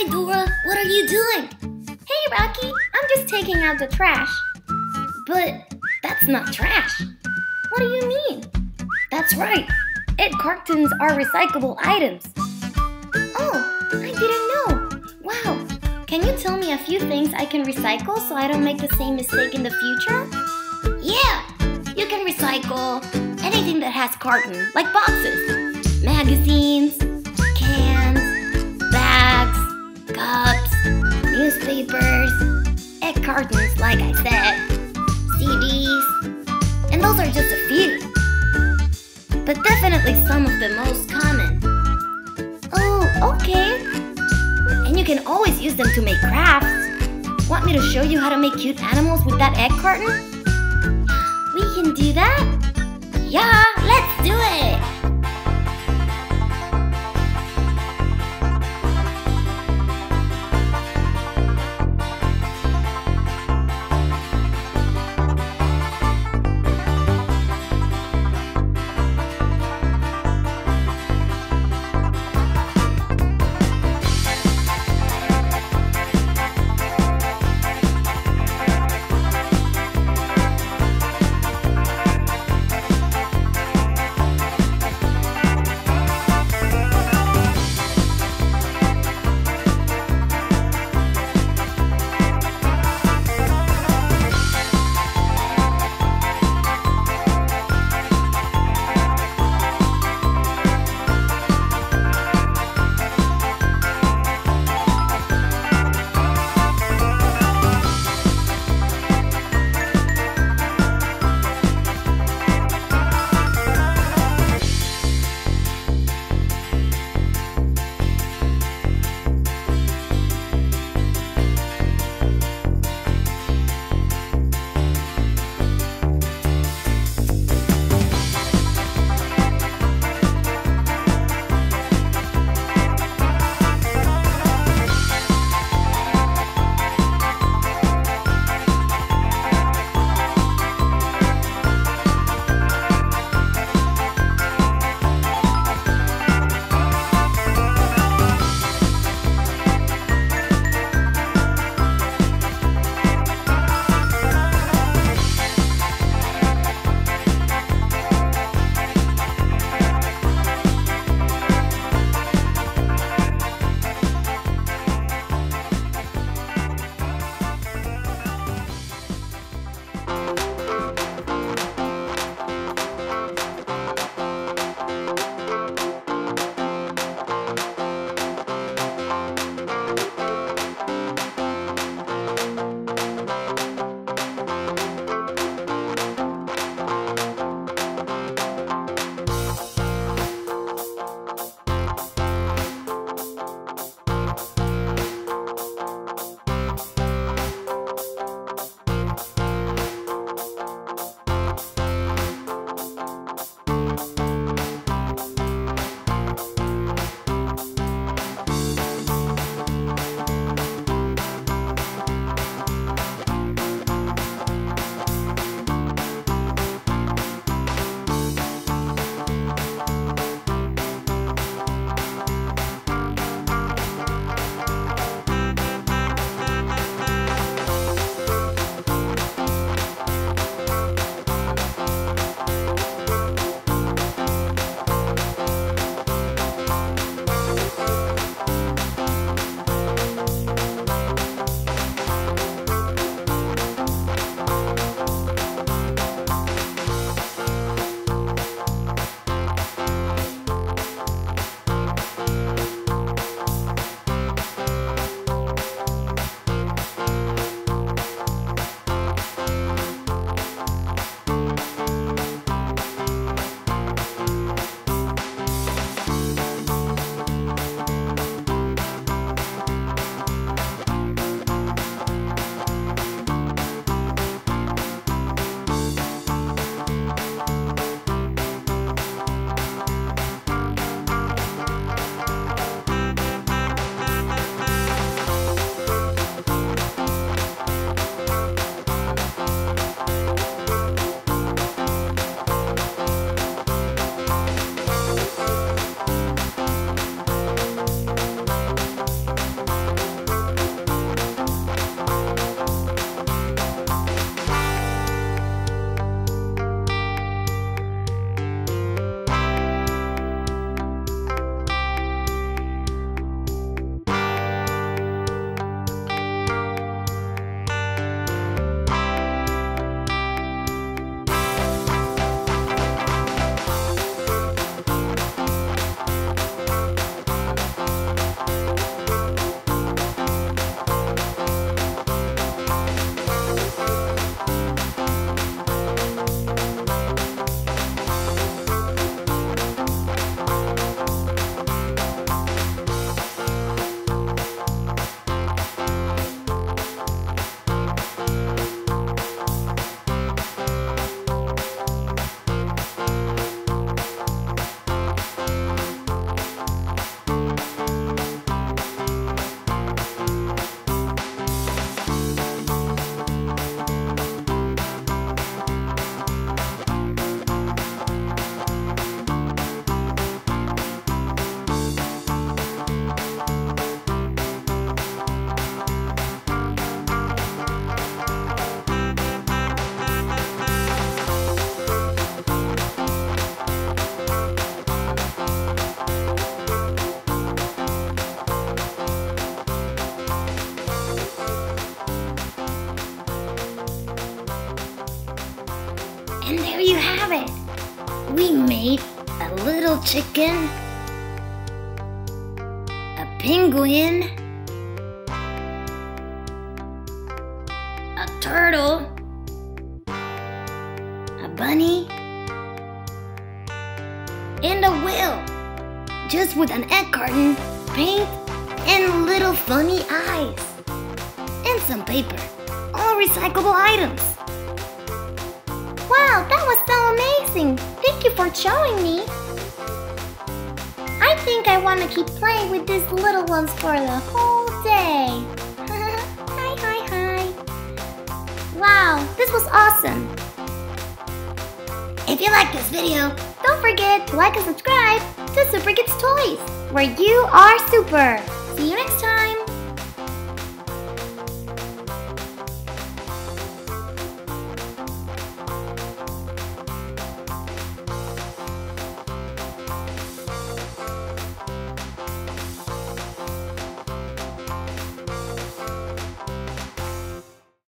Dora, what are you doing? Hey, Rocky, I'm just taking out the trash. But that's not trash. What do you mean? That's right. Egg cartons are recyclable items. Oh, I didn't know. Wow. Can you tell me a few things I can recycle so I don't make the same mistake in the future? Yeah, you can recycle anything that has carton, like boxes, magazines, cans, bags, cups, newspapers, egg cartons, like I said, CDs, and those are just a few. But definitely some of the most common. Oh, okay. And you can always use them to make crafts. Want me to show you how to make cute animals with that egg carton? We can do that? Yeah, let's do it! And there you have it. We made a little chicken, a penguin, a turtle, a bunny, and a whale. Just with an egg carton, paint, and little funny eyes. And some paper. All recyclable items. Wow, that was so amazing! Thank you for showing me. I think I want to keep playing with these little ones for the whole day. Hi, hi, hi. Wow, this was awesome. If you like this video, don't forget to like and subscribe to Super Kids Toys, where you are super. See you next time.